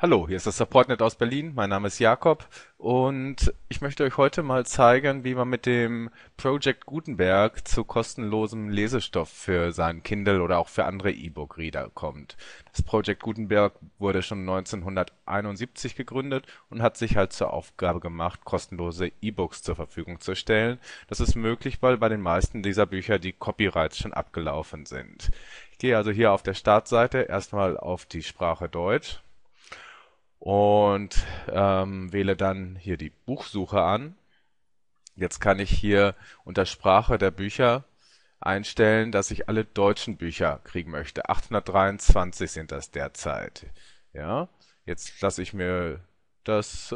Hallo, hier ist das SupportNet aus Berlin. Mein Name ist Jakob und ich möchte euch heute mal zeigen, wie man mit dem Project Gutenberg zu kostenlosem Lesestoff für sein Kindle oder auch für andere E-Book-Reader kommt. Das Project Gutenberg wurde schon 1971 gegründet und hat sich halt zur Aufgabe gemacht, kostenlose E-Books zur Verfügung zu stellen. Das ist möglich, weil bei den meisten dieser Bücher die Copyrights schon abgelaufen sind. Ich gehe also hier auf der Startseite erstmal auf die Sprache Deutsch und wähle dann hier die Buchsuche an. Jetzt kann ich hier unter Sprache der Bücher einstellen, dass ich alle deutschen Bücher kriegen möchte. 823 sind das derzeit. Ja, jetzt lasse ich mir das,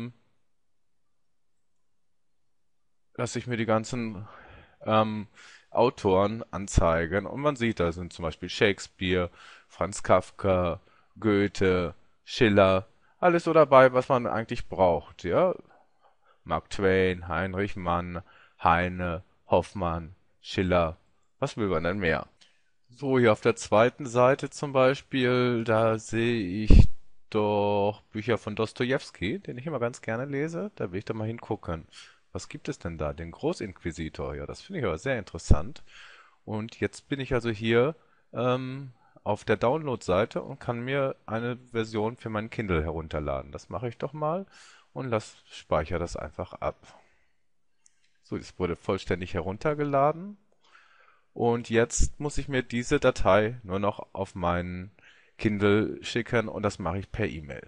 lasse ich mir die ganzen ähm, Autoren anzeigen und man sieht, da sind zum Beispiel Shakespeare, Franz Kafka, Goethe, Schiller, alles so dabei, was man eigentlich braucht, ja. Mark Twain, Heinrich Mann, Heine, Hoffmann, Schiller, was will man denn mehr? So, hier auf der zweiten Seite zum Beispiel, da sehe ich doch Bücher von Dostojewski, den ich immer ganz gerne lese. Da will ich da mal hingucken. Was gibt es denn da? Den Großinquisitor. Ja, das finde ich aber sehr interessant. Und jetzt bin ich also hier auf der Download-Seite und kann mir eine Version für mein Kindle herunterladen. Das mache ich doch mal und speichere das einfach ab. So, es wurde vollständig heruntergeladen. Und jetzt muss ich mir diese Datei nur noch auf meinen Kindle schicken und das mache ich per E-Mail.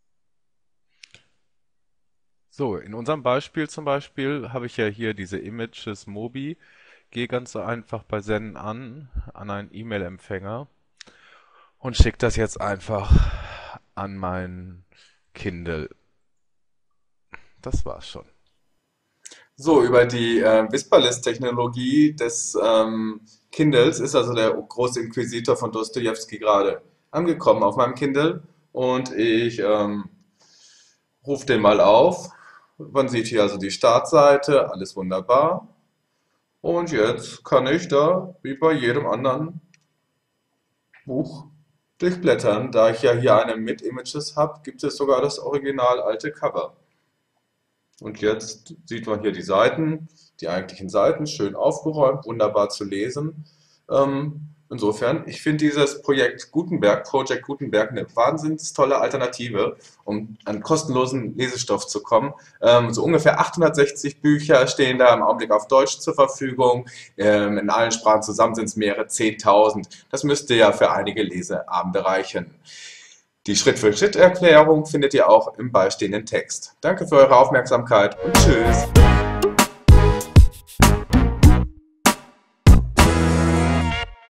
So, in unserem Beispiel zum Beispiel habe ich ja hier diese Images Mobi. Gehe ganz so einfach bei Senden an einen E-Mail-Empfänger und schicke das jetzt einfach an mein Kindle. Das war's schon. So, über die Whisperless-Technologie des Kindles ist also der große Inquisitor von Dostojewski gerade angekommen auf meinem Kindle und ich rufe den mal auf. Man sieht hier also die Startseite, alles wunderbar. Und jetzt kann ich da, wie bei jedem anderen Buch, durchblättern. Da ich ja hier eine mit Images habe, gibt es sogar das original alte Cover. Und jetzt sieht man hier die Seiten, die eigentlichen Seiten, schön aufgeräumt, wunderbar zu lesen. Insofern, ich finde dieses Project Gutenberg, eine wahnsinnig tolle Alternative, um an kostenlosen Lesestoff zu kommen. So ungefähr 860 Bücher stehen da im Augenblick auf Deutsch zur Verfügung. In allen Sprachen zusammen sind es mehrere 10.000. Das müsste ja für einige Leseabende reichen. Die Schritt-für-Schritt-Erklärung findet ihr auch im beistehenden Text. Danke für eure Aufmerksamkeit und tschüss!